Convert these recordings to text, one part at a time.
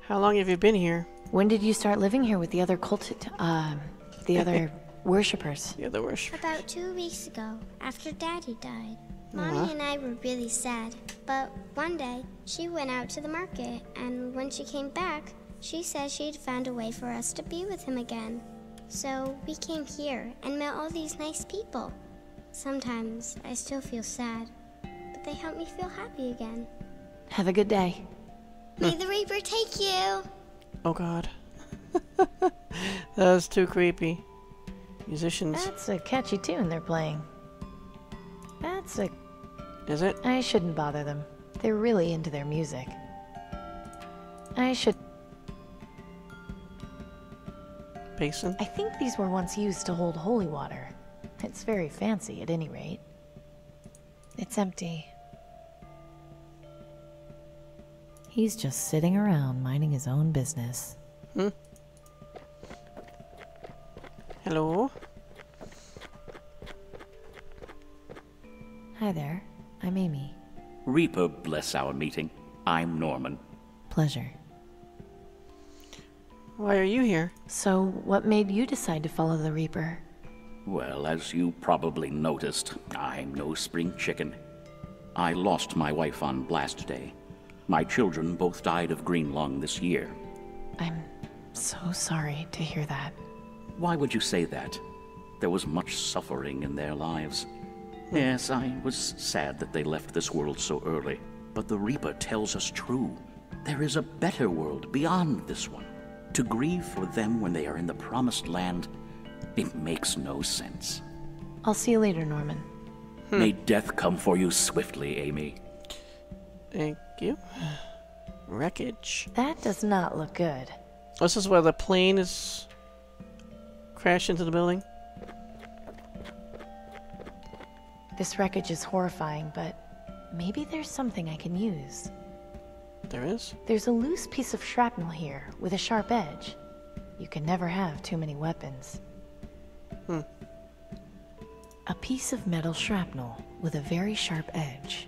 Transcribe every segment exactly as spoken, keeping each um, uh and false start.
How long have you been here? When did you start living here with the other cult, uh, the other worshippers? The other worshippers. About two weeks ago, after Daddy died. Mommy Uh-huh. and I were really sad, but one day she went out to the market, and when she came back, she said she'd found a way for us to be with him again. So we came here and met all these nice people. Sometimes I still feel sad, but they help me feel happy again. Have a good day. May the Reaper take you! Oh god. That was too creepy. Musicians. That's a catchy tune they're playing. That's a... Is it? I shouldn't bother them. They're really into their music. I should... Basin? I think these were once used to hold holy water. It's very fancy, at any rate. It's empty. He's just sitting around, minding his own business. Hmm? Hello? Hi there. I'm Amy. Reaper bless our meeting. I'm Norman. Pleasure. Why are you here? So, what made you decide to follow the Reaper? Well, as you probably noticed, I'm no spring chicken. I lost my wife on Blast Day. My children both died of green lung this year. I'm so sorry to hear that. Why would you say that? There was much suffering in their lives. Yes, I was sad that they left this world so early. But the Reaper tells us true. There is a better world beyond this one. To grieve for them when they are in the promised land, it makes no sense. I'll see you later, Norman. Hmm. May death come for you swiftly, Amy. Thank you. Wreckage. That does not look good. This is where the plane is crashed into the building. This wreckage is horrifying, but maybe there's something I can use. There is? There's a loose piece of shrapnel here with a sharp edge. You can never have too many weapons. Hmm. A piece of metal shrapnel with a very sharp edge.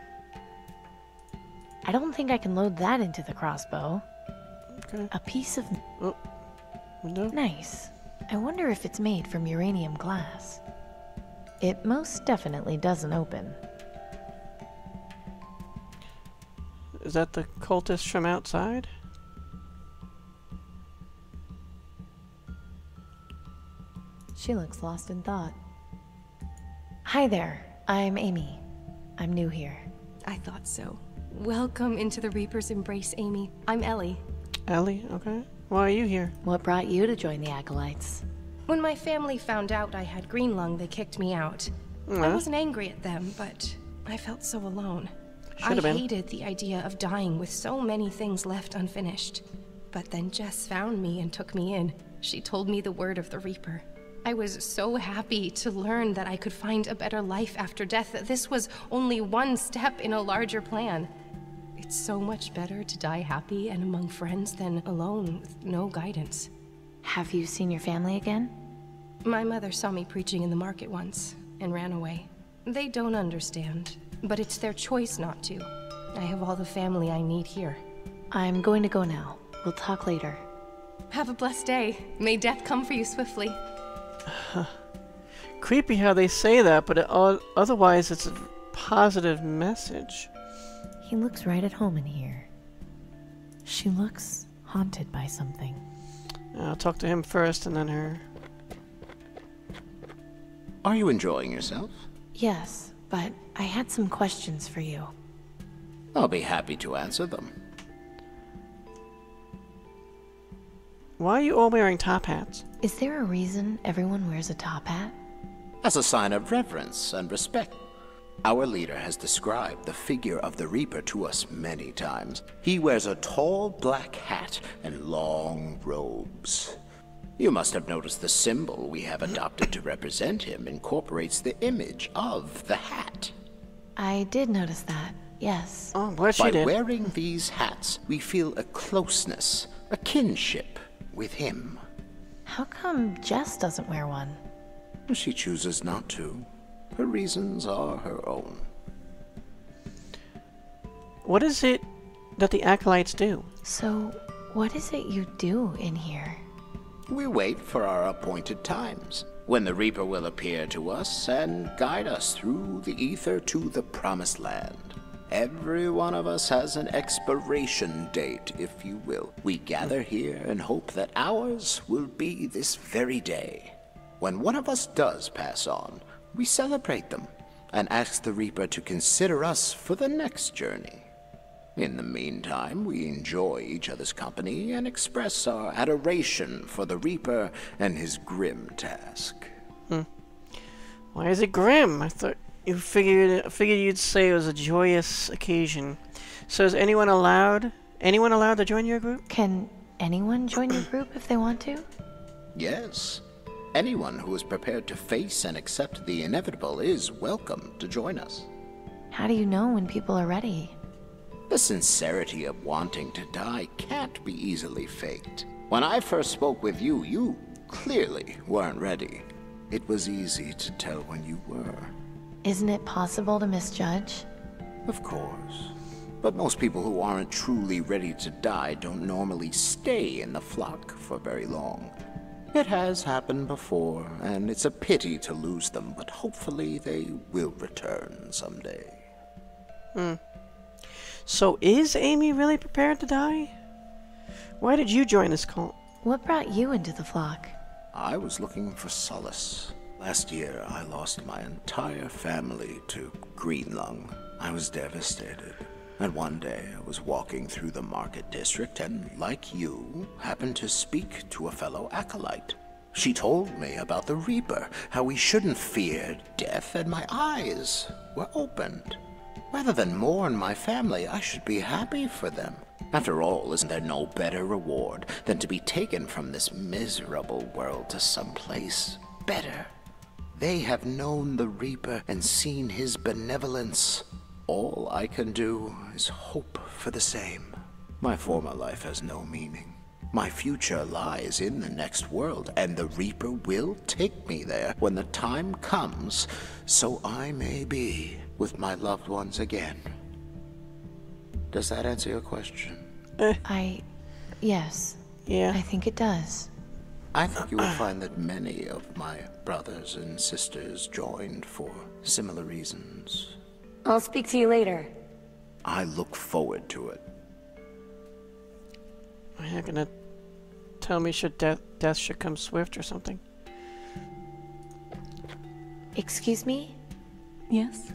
I don't think I can load that into the crossbow. Okay. A piece of... Oh. Window? Nice. I wonder if it's made from uranium glass. It most definitely doesn't open. Is that the cultist from outside? She looks lost in thought. Hi there. I'm Amy. I'm new here. I thought so. Welcome into the Reaper's embrace, Amy. I'm Ellie. Ellie? Okay. Why are you here? What brought you to join the Acolytes? When my family found out I had green lung, they kicked me out. Mm-hmm. I wasn't angry at them, but I felt so alone. I Should've been. hated the idea of dying with so many things left unfinished. But then Jess found me and took me in. She told me the word of the Reaper. I was so happy to learn that I could find a better life after death, that this was only one step in a larger plan. It's so much better to die happy and among friends than alone with no guidance. Have you seen your family again? My mother saw me preaching in the market once and ran away. They don't understand, but it's their choice not to. I have all the family I need here. I'm going to go now. We'll talk later. Have a blessed day. May death come for you swiftly. Creepy how they say that, but it, o otherwise it's a positive message. He looks right at home in here. She looks haunted by something. I'll talk to him first and then her. Are you enjoying yourself? Yes, but I had some questions for you. I'll be happy to answer them. Why are you all wearing top hats? Is there a reason everyone wears a top hat? As a sign of reverence and respect. Our leader has described the figure of the Reaper to us many times. He wears a tall black hat and long robes. You must have noticed the symbol we have adopted to represent him incorporates the image of the hat. I did notice that, yes. Oh, what she By did. wearing these hats, we feel a closeness, a kinship with him. How come Jess doesn't wear one? She chooses not to. Her reasons are her own. What is it that the Acolytes do? So, What is it you do in here? We wait for our appointed times, when the Reaper will appear to us and guide us through the ether to the Promised Land. Every one of us has an expiration date, if you will. We gather here and hope that ours will be this very day. When one of us does pass on, we celebrate them and ask the Reaper to consider us for the next journey. In the meantime, we enjoy each other's company and express our adoration for the Reaper and his grim task. Hmm. Why is it grim? I thought you figured figured you'd say it was a joyous occasion. So is anyone allowed? Anyone allowed to join your group? Can anyone join your group if they want to? Yes. Anyone who is prepared to face and accept the inevitable is welcome to join us. How do you know when people are ready? The sincerity of wanting to die can't be easily faked. When I first spoke with you, you clearly weren't ready. It was easy to tell when you were. Isn't it possible to misjudge? Of course. But most people who aren't truly ready to die don't normally stay in the flock for very long. It has happened before, and it's a pity to lose them, but hopefully they will return someday. Hmm. So is Amy really prepared to die? Why did you join this cult? What brought you into the flock? I was looking for solace. Last year, I lost my entire family to green lung. I was devastated. And one day, I was walking through the market district and, like you, happened to speak to a fellow acolyte. She told me about the Reaper, how we shouldn't fear death, and my eyes were opened. Rather than mourn my family, I should be happy for them. After all, isn't there no better reward than to be taken from this miserable world to someplace better? They have known the Reaper and seen his benevolence. All I can do is hope for the same. My former life has no meaning. My future lies in the next world, and the Reaper will take me there when the time comes, so I may be with my loved ones again. Does that answer your question? Eh. I... yes. Yeah. I think it does. I think you will find that many of my brothers and sisters joined for similar reasons. I'll speak to you later. I look forward to it. Are you gonna tell me should death death should come swift or something? Excuse me? Yes?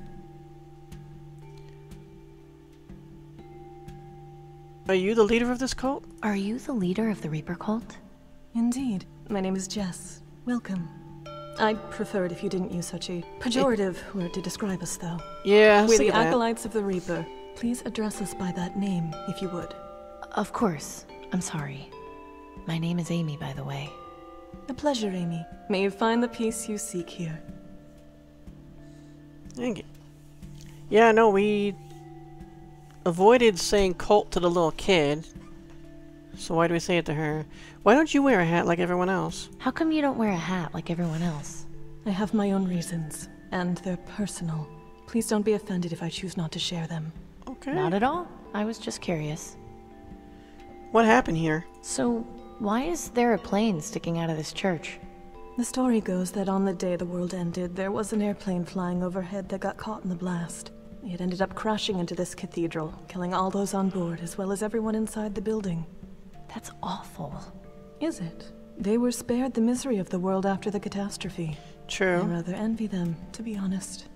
Are you the leader of this cult? Are you the leader of the Reaper cult? Indeed. My name is Jess. Welcome. I'd prefer it if you didn't use such a pejorative word to describe us, though. Yeah, I We're see the that. acolytes of the Reaper. Please address us by that name, if you would. Of course. I'm sorry. My name is Amy, by the way. A pleasure, Amy. May you find the peace you seek here. Thank you. Yeah, no, we avoided saying cult to the little kid. So why do we say it to her? Why don't you wear a hat like everyone else? How come you don't wear a hat like everyone else? I have my own reasons, and they're personal. Please don't be offended if I choose not to share them. Okay. Not at all. I was just curious. What happened here? So, why is there a plane sticking out of this church? The story goes that on the day the world ended, there was an airplane flying overhead that got caught in the blast. It ended up crashing into this cathedral, killing all those on board as well as everyone inside the building. That's awful. Is it? They were spared the misery of the world after the catastrophe. True. I rather envy them, to be honest.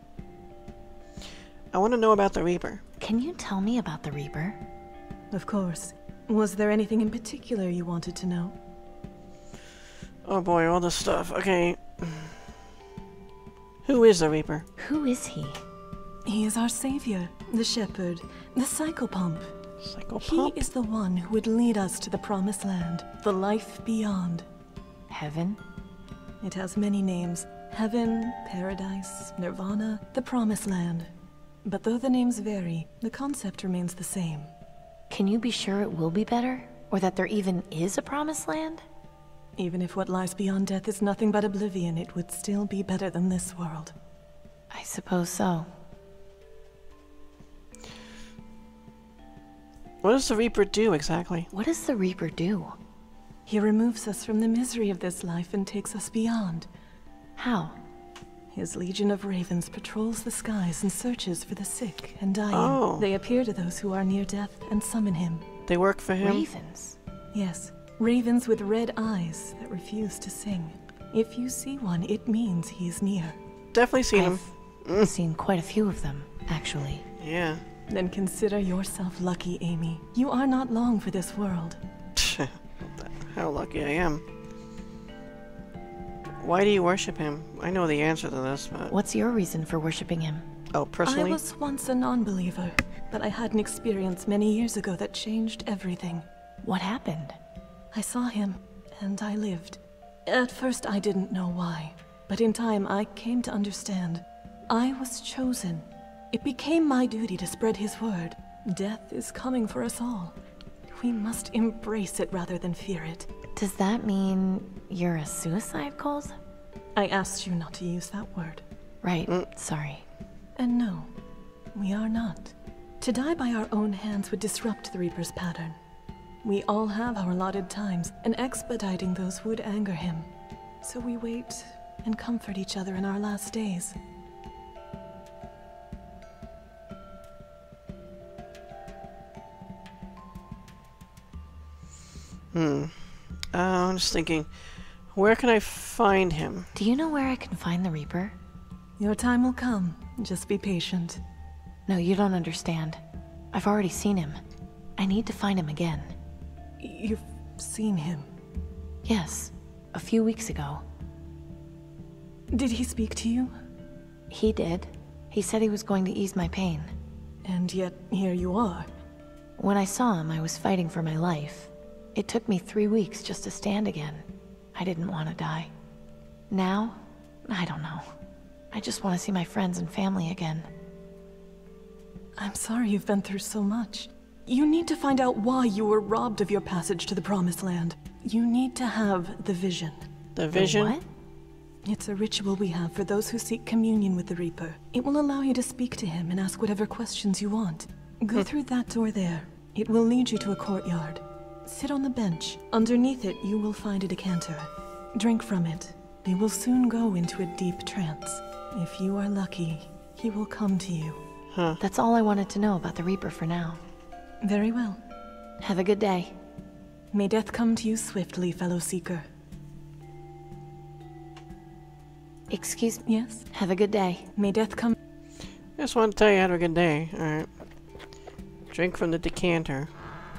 I want to know about the Reaper. Can you tell me about the Reaper? Of course. Was there anything in particular you wanted to know? Oh boy, all this stuff. Okay. Who is the Reaper? Who is he? He is our savior, the shepherd, the psychopomp. Psychopomp? He is the one who would lead us to the promised land, the life beyond. Heaven? It has many names. Heaven, paradise, nirvana, the promised land. But though the names vary, the concept remains the same. Can you be sure it will be better? Or that there even is a promised land? Even if what lies beyond death is nothing but oblivion, it would still be better than this world. I suppose so. What does the Reaper do exactly? What does the Reaper do? He removes us from the misery of this life and takes us beyond. How? His legion of ravens patrols the skies and searches for the sick and dying. Oh. They appear to those who are near death and summon him. They work for him? Ravens? Yes, ravens with red eyes that refuse to sing. If you see one, it means he's near. Definitely seen him. I've seen quite a few of them, actually. Yeah. Then consider yourself lucky, Amy. You are not long for this world. How lucky I am. Why do you worship him? I know the answer to this, but... What's your reason for worshipping him? Oh, personally? I was once a non-believer, but I had an experience many years ago that changed everything. What happened? I saw him, and I lived. At first I didn't know why, but in time I came to understand. I was chosen. It became my duty to spread his word. Death is coming for us all. We must embrace it rather than fear it. Does that mean you're a suicide cult? I asked you not to use that word. Right, sorry. And no, we are not. To die by our own hands would disrupt the Reaper's pattern. We all have our allotted times, and expediting those would anger him. So we wait and comfort each other in our last days. Hmm. Uh, I'm just thinking, where can I find him? Do you know where I can find the Reaper? Your time will come. Just be patient. No, you don't understand. I've already seen him. I need to find him again. You've seen him? Yes, a few weeks ago. Did he speak to you? He did. He said he was going to ease my pain. And yet, here you are. When I saw him, I was fighting for my life. It took me three weeks just to stand again. I didn't want to die. Now, I don't know. I just want to see my friends and family again. I'm sorry you've been through so much. You need to find out why you were robbed of your passage to the Promised Land. You need to have the vision. The vision? The what? It's a ritual we have for those who seek communion with the Reaper. It will allow you to speak to him and ask whatever questions you want. Go through that door there. It will lead you to a courtyard. Sit on the bench. Underneath it, you will find a decanter. Drink from it. You will soon go into a deep trance. If you are lucky, he will come to you. Huh. That's all I wanted to know about the Reaper for now. Very well. Have a good day. May death come to you swiftly, fellow seeker. Excuse me? Yes? Have a good day. May death come... Just want to tell you, have a good day. Alright. Drink from the decanter.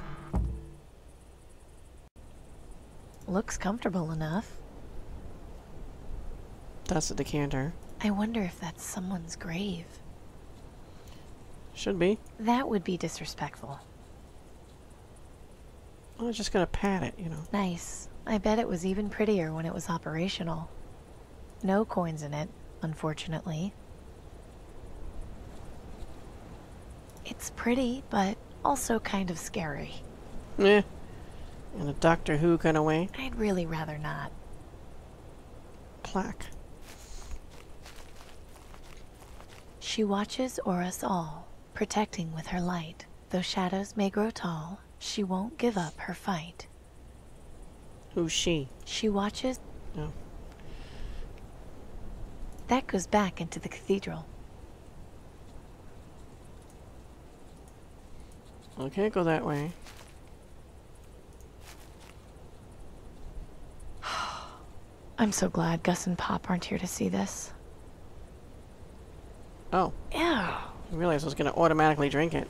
Looks comfortable enough. That's the decanter. I wonder if that's someone's grave. Should be. That would be disrespectful. I was just gonna pat it, you know. Nice. I bet it was even prettier when it was operational. No coins in it, unfortunately. It's pretty, but also kind of scary. Eh. In a Doctor Who kind of way. I'd really rather not. Plaque. She watches o'er us all, protecting with her light. Though shadows may grow tall, she won't give up her fight. Who's she? She watches... Oh. That goes back into the cathedral. I can't go that way. I'm so glad Gus and Pop aren't here to see this. Oh. Ew. I realized I was gonna automatically drink it.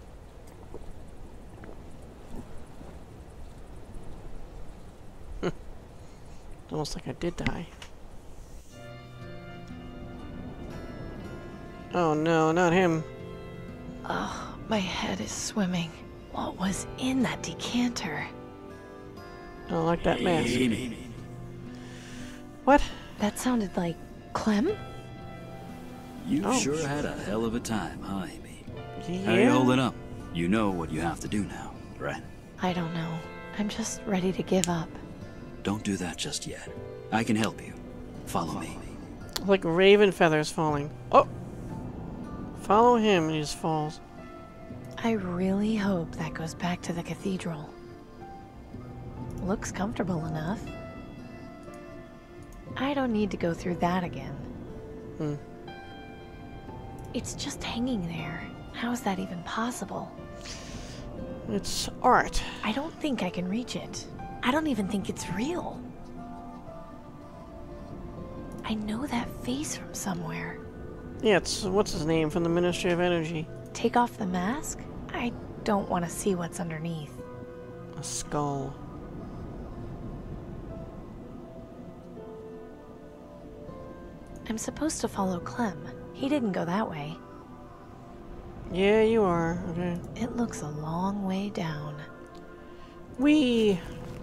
Almost like I did die. Oh no, not him. Oh, my head is swimming. What was in that decanter? I don't like that mask. What? That sounded like Clem? You Oh. sure had a hell of a time, huh, Amy? Yeah. How you holding up? You know what you have to do now, right? I don't know. I'm just ready to give up. Don't do that just yet. I can help you. Follow me. Like raven feathers falling. Oh! Follow him and he just falls. I really hope that goes back to the cathedral. Looks comfortable enough. I don't need to go through that again. Hmm. It's just hanging there. How is that even possible? It's art. I don't think I can reach it. I don't even think it's real. I know that face from somewhere. Yeah, it's, what's his name, from the Ministry of Energy. Take off the mask? I don't want to see what's underneath. A skull. I'm supposed to follow Clem. He didn't go that way. Yeah, you are. Okay. It looks a long way down. We.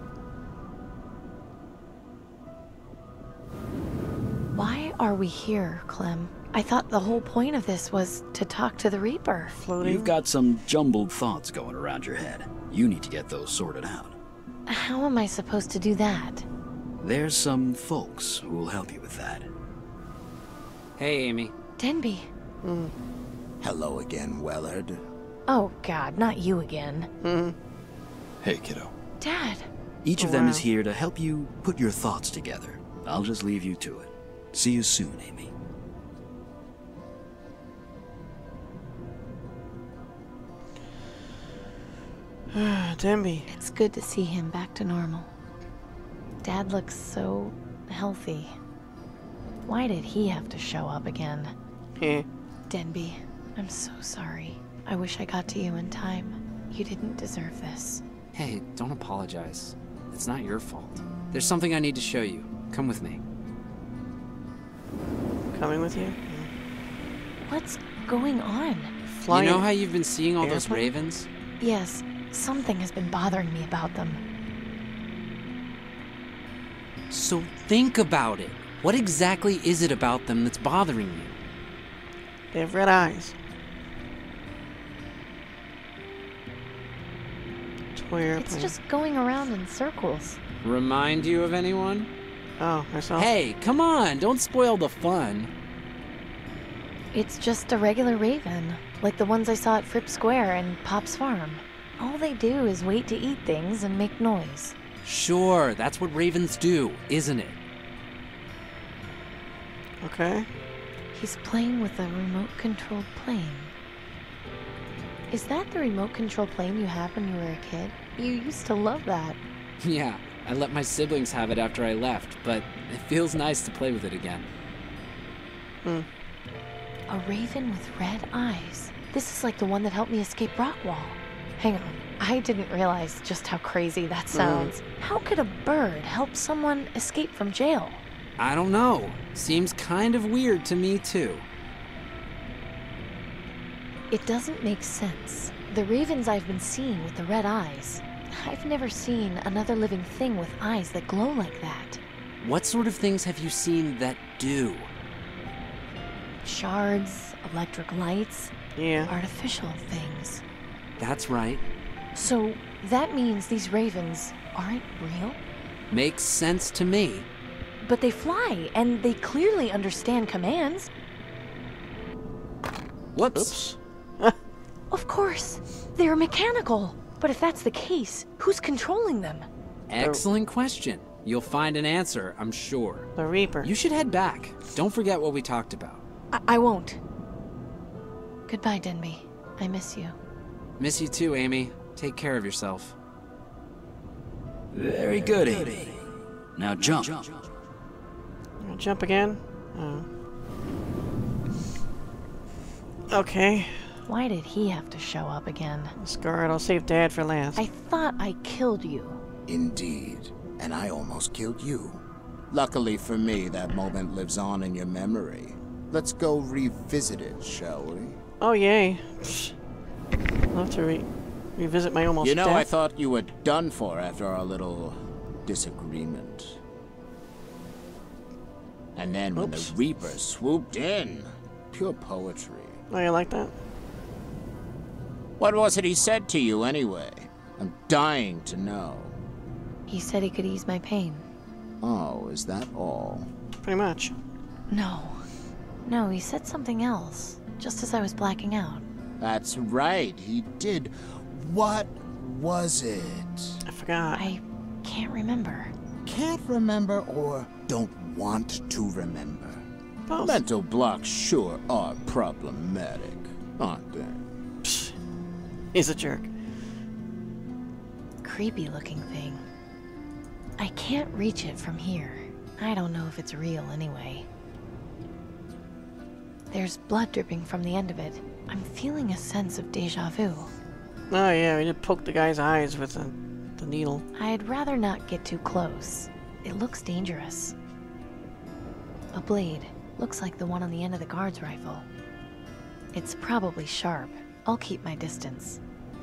Why are we here, Clem? I thought the whole point of this was to talk to the Reaper. Floating. You've got some jumbled thoughts going around your head. You need to get those sorted out. How am I supposed to do that? There's some folks who will help you with that. Hey, Amy. Denby. Mm. Hello again, Wellard. Oh God, not you again. Mm. Hey, kiddo. Dad. Each of Oh, them wow. is here to help you put your thoughts together. I'll just leave you to it. See you soon, Amy. Denby. It's good to see him back to normal. Dad looks so healthy. Why did he have to show up again? Heh. Denby, I'm so sorry. I wish I got to you in time. You didn't deserve this. Hey, don't apologize. It's not your fault. There's something I need to show you. Come with me. Coming with you? What's going on? Flying. You know how you've been seeing all those airplane? ravens? Yes, something has been bothering me about them. So think about it. What exactly is it about them that's bothering you? They have red eyes. Toy airplane. It's just going around in circles. Remind you of anyone? Oh, myself. Hey, come on, don't spoil the fun. It's just a regular raven, like the ones I saw at Fripp Square and Pop's farm. All they do is wait to eat things and make noise. Sure, that's what ravens do, isn't it? Okay. He's playing with a remote-controlled plane. Is that the remote-control plane you had when you were a kid? You used to love that. Yeah, I let my siblings have it after I left, but it feels nice to play with it again. Hmm. A raven with red eyes. This is like the one that helped me escape Rockwall. Hang on, I didn't realize just how crazy that sounds. Mm. How could a bird help someone escape from jail? I don't know. Seems kind of weird to me, too. It doesn't make sense. The ravens I've been seeing with the red eyes. I've never seen another living thing with eyes that glow like that. What sort of things have you seen that do? Shards, electric lights, Yeah. artificial things. That's right. So that means these ravens aren't real? Makes sense to me. But they fly, and they clearly understand commands. Whoops. Oops. Of course, they're mechanical. But if that's the case, who's controlling them? Excellent question. You'll find an answer, I'm sure. The Reaper. You should head back. Don't forget what we talked about. I, I won't. Goodbye, Denby. I miss you. Miss you too, Amy. Take care of yourself. Very good, Amy. Now jump. I'll jump again? Oh. Okay. Why did he have to show up again? Scarred, I'll save Dad for last. I thought I killed you. Indeed. And I almost killed you. Luckily for me, that moment lives on in your memory. Let's go revisit it, shall we? Oh, yay. Psh. Love to re revisit my almost You know, death. I thought you were done for after our little disagreement. And then when Oops. the Reaper swooped in, pure poetry. Oh, you like that? What was it he said to you, anyway? I'm dying to know. He said he could ease my pain. Oh, is that all? Pretty much. No. No, he said something else, just as I was blacking out. That's right, he did. What was it? I forgot. I can't remember. Can't remember or don't want to remember? Both. Mental blocks sure are problematic, aren't they? Psst. He's a jerk. Creepy looking thing. I can't reach it from here. I don't know if it's real anyway. There's blood dripping from the end of it. I'm feeling a sense of deja vu. Oh yeah, we did poke the guy's eyes with the, the needle. I'd rather not get too close. It looks dangerous. A blade. Looks like the one on the end of the guard's rifle. It's probably sharp. I'll keep my distance.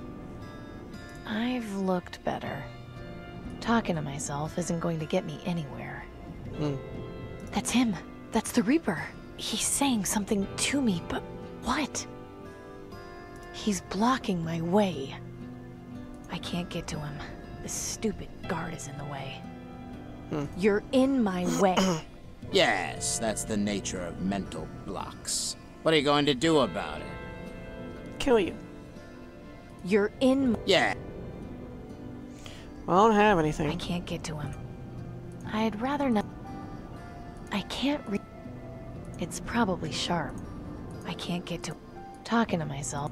I've looked better. Talking to myself isn't going to get me anywhere. Hmm. That's him. That's the Reaper. He's saying something to me, but what? He's blocking my way. I can't get to him. The stupid guard is in the way. Hmm. You're in my way. Yes, that's the nature of mental blocks. What are you going to do about it? Kill you. You're in. Yeah. Well, I don't have I anything. can't get to him. I'd rather not. I can't re- It's probably sharp. I can't get to. Talking to myself.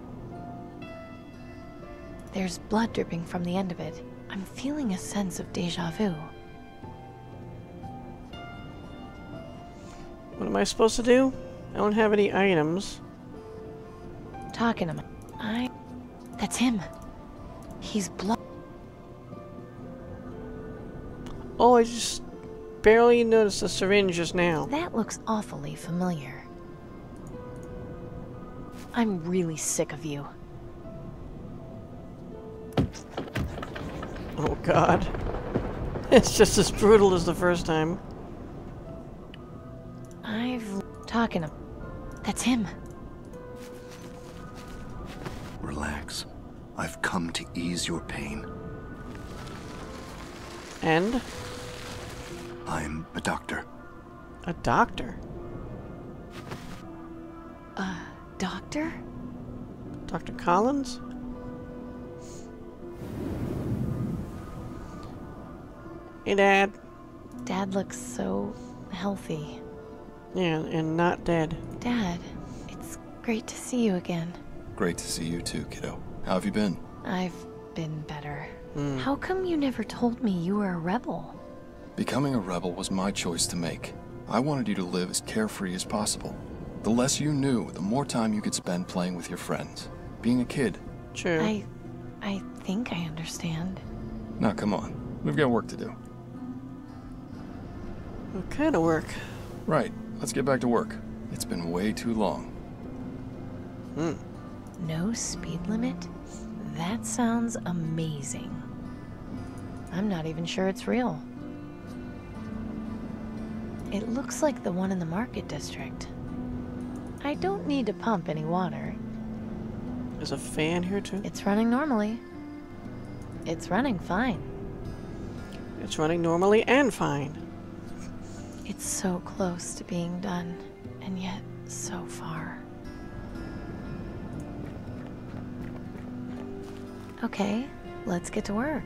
There's blood dripping from the end of it. I'm feeling a sense of deja vu. What am I supposed to do? I don't have any items. Talking to my. I. That's him. He's blood. Oh, I just barely noticed the syringe just now. That looks awfully familiar. I'm really sick of you. Oh god. It's just as brutal as the first time. I've talking to. That's him. Relax. I've come to ease your pain. And? I'm a doctor. A doctor? A doctor? Doctor Collins? Hey, Dad. Dad looks so healthy. Yeah, and not dead. Dad, it's great to see you again. Great to see you too, kiddo. How have you been? I've been better. Mm. How come you never told me you were a rebel? Becoming a rebel was my choice to make. I wanted you to live as carefree as possible. The less you knew, the more time you could spend playing with your friends. Being a kid. True. I... I think I understand. Now come on. We've got work to do. What kind of work? Right. Let's get back to work. It's been way too long. Hmm. No speed limit? That sounds amazing. I'm not even sure it's real. It looks like the one in the market district. I don't need to pump any water. There's a fan here too? It's running normally. It's running fine. It's running normally and fine. It's so close to being done, and yet so far. Okay, let's get to work.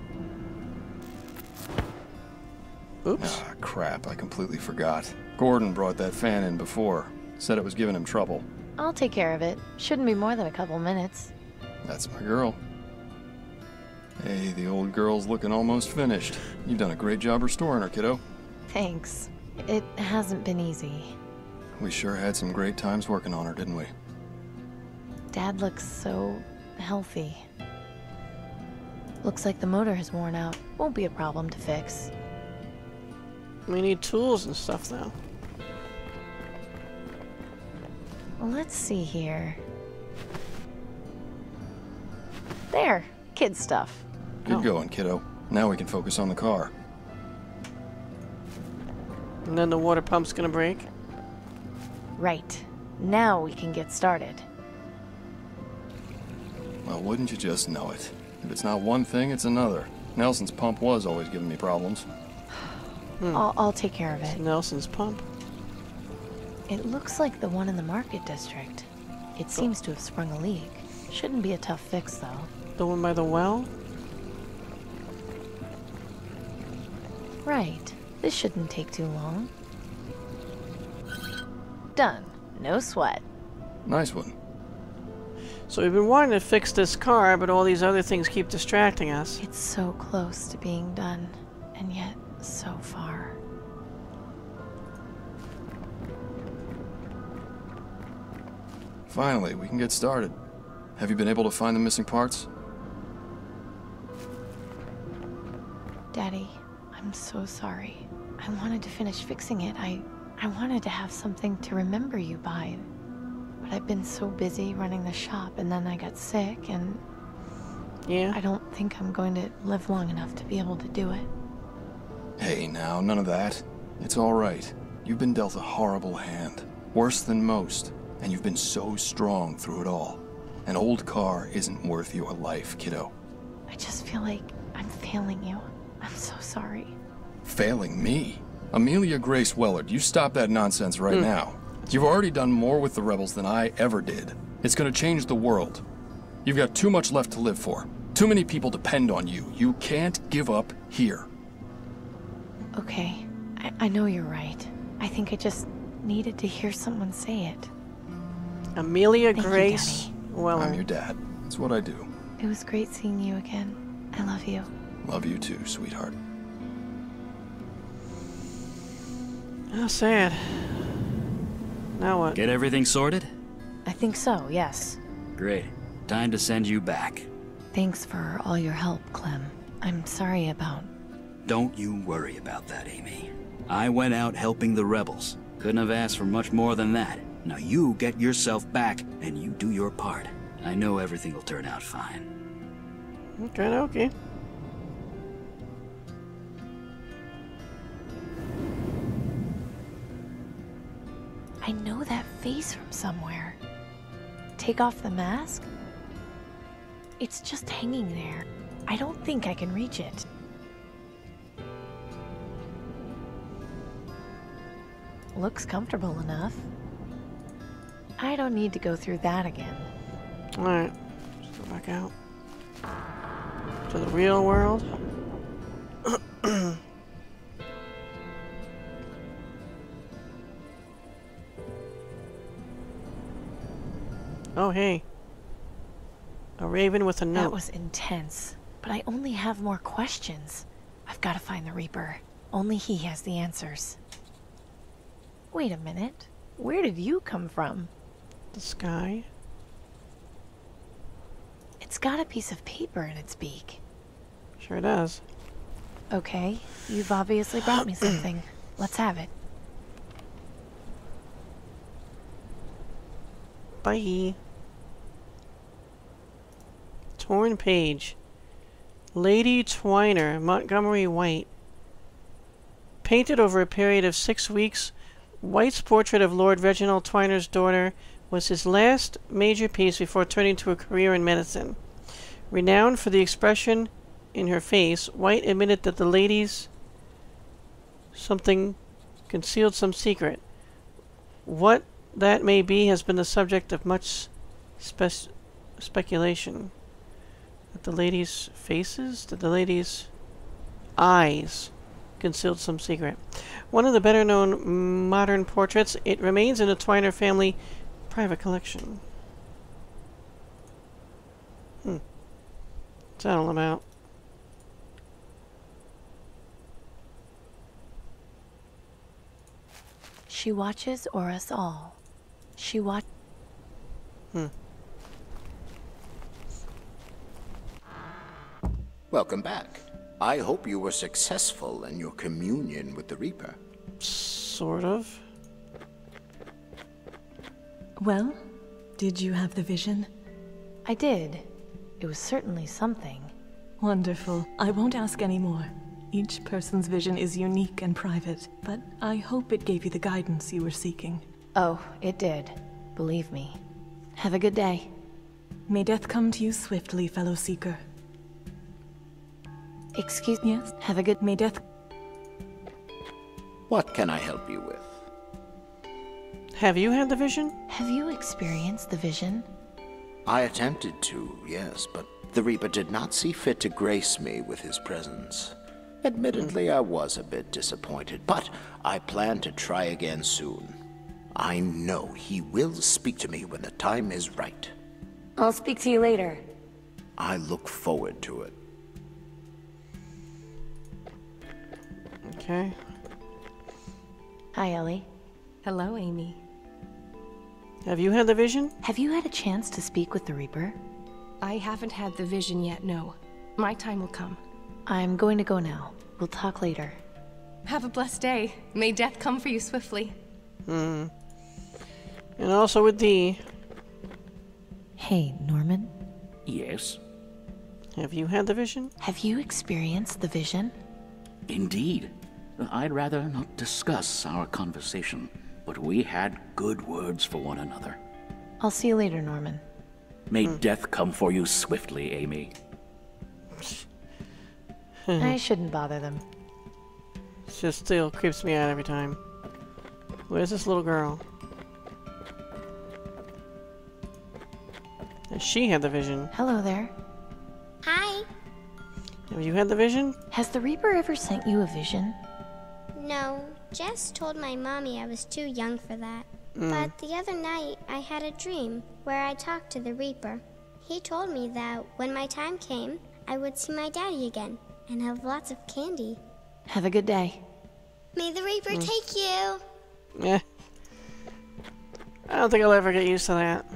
Oops. Ah, crap. I completely forgot. Gordon brought that fan in before. Said it was giving him trouble. I'll take care of it. Shouldn't be more than a couple minutes. That's my girl. Hey, the old girl's looking almost finished. You've done a great job restoring her, kiddo. Thanks. It hasn't been easy. We sure had some great times working on her, didn't we? Dad looks so healthy. Looks like the motor has worn out. Won't be a problem to fix. We need tools and stuff though. Let's see here. There, kid stuff. Good Oh. going, kiddo. Now we can focus on the car. And then the water pump's gonna break. Right. Now we can get started. Well, wouldn't you just know it? If it's not one thing, it's another. Nelson's pump was always giving me problems. Hmm. I'll, I'll take care of it. Nelson's pump. It looks like the one in the market district. It seems to have sprung a leak. Shouldn't be a tough fix, though. The one by the well? Right. This shouldn't take too long. Done. No sweat. Nice one. So we've been wanting to fix this car, but all these other things keep distracting us. It's so close to being done, and yet so far. Finally, we can get started. Have you been able to find the missing parts? Daddy, I'm so sorry. I wanted to finish fixing it. I, I wanted to have something to remember you by. But I've been so busy running the shop, and then I got sick, and... Yeah? I don't think I'm going to live long enough to be able to do it. Hey, now, none of that. It's all right. You've been dealt a horrible hand. Worse than most. And you've been so strong through it all. An old car isn't worth your life, kiddo. I just feel like I'm failing you. I'm so sorry. Failing me? Amelia Grace Wellard, you stop that nonsense right Mm. now. You've already done more with the rebels than I ever did. It's gonna change the world. You've got too much left to live for. Too many people depend on you. You can't give up here. Okay, I, I know you're right. I think I just needed to hear someone say it. Amelia Thank you, Grace Daddy. Weller. I'm your dad. That's what I do. It was great seeing you again. I love you. Love you too, sweetheart. How sad. Now what? Get everything sorted? I think so, yes. Great. Time to send you back. Thanks for all your help, Clem. I'm sorry about... Don't you worry about that, Amy. I went out helping the rebels. Couldn't have asked for much more than that. Now you get yourself back, and you do your part. I know everything will turn out fine. Okay, okay. I know that face from somewhere. Take off the mask? It's just hanging there. I don't think I can reach it. Looks comfortable enough. I don't need to go through that again. Alright. Let's go back out. To the real world. Oh, hey. A raven with a note. That was intense, but I only have more questions. I've got to find the Reaper. Only he has the answers. Wait a minute. Where did you come from? The sky. It's got a piece of paper in its beak. Sure does. Okay, you've obviously brought me something. Let's have it. Bye. Torn page. Lady Twiner, Montgomery White. Painted over a period of six weeks, White's portrait of Lord Reginald Twiner's daughter was his last major piece before turning to a career in medicine. Renowned for the expression in her face, White admitted that the lady's something concealed some secret. What that may be has been the subject of much spe speculation. That the lady's faces? That the lady's eyes concealed some secret. One of the better known modern portraits, it remains in the Twiner family private collection. Hmm. What's that all about? She watches o'er us all. She watch. Hmm. Welcome back. I hope you were successful in your communion with the Reaper. Sort of. Well, did you have the vision? I did. It was certainly something. Wonderful. I won't ask any more. Each person's vision is unique and private, but I hope it gave you the guidance you were seeking. Oh, it did. Believe me. Have a good day. May death come to you swiftly, fellow seeker. Excuse me? Yes? Have a good... May death... What can I help you with? Have you had the vision? Have you experienced the vision? I attempted to, yes, but the Reaper did not see fit to grace me with his presence. Admittedly, I was a bit disappointed, but I plan to try again soon. I know he will speak to me when the time is right. I'll speak to you later. I look forward to it. Okay. Hi, Ellie. Hello, Amy. Have you had the vision? Have you had a chance to speak with the Reaper? I haven't had the vision yet, no. My time will come. I'm going to go now. We'll talk later. Have a blessed day. May death come for you swiftly. Hmm. And also with thee. Hey, Norman. Yes? Have you had the vision? Have you experienced the vision? Indeed. I'd rather not discuss our conversation, but we had good words for one another. I'll see you later, Norman. May hmm. death come for you swiftly, Amy. I shouldn't bother them. It just still creeps me out every time. Where's this little girl? And she had the vision. Hello there. Hi. Have you had the vision? Has the Reaper ever sent you a vision? No, Jess told my mommy I was too young for that. Mm. But the other night, I had a dream where I talked to the Reaper. He told me that when my time came, I would see my daddy again and have lots of candy. Have a good day. May the Reaper Mm. take you! Yeah. I don't think I'll ever get used to that.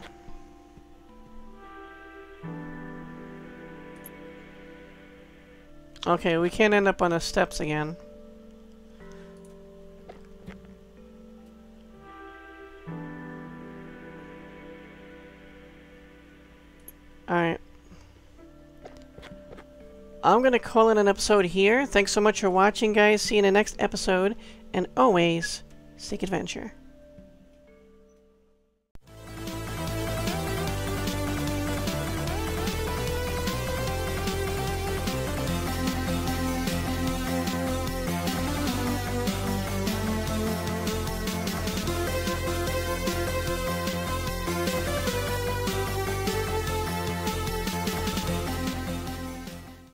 Okay, we can't end up on the steps again. Alright. I'm gonna call it an episode here. Thanks so much for watching, guys. See you in the next episode. And always, seek adventure.